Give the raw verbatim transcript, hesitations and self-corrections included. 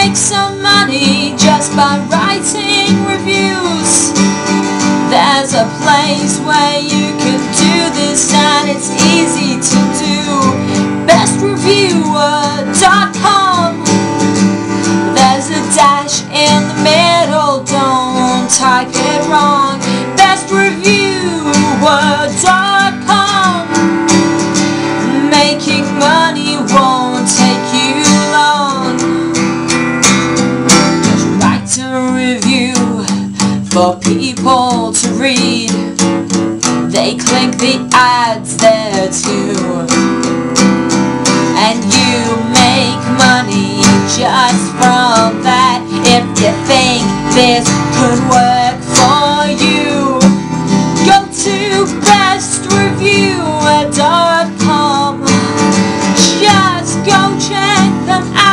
make some money just by writing reviews. There's a place where you can do this and it's easy to do. best reviewer dot com. There's a dash in the middle, don't type it wrong. best reviewer dot com. Making money won't take you long. Just write a review for people to read. They click the ads there too, and you make money just from that. If you think this could work for you, go to best reviewer dot com. Just go check them out.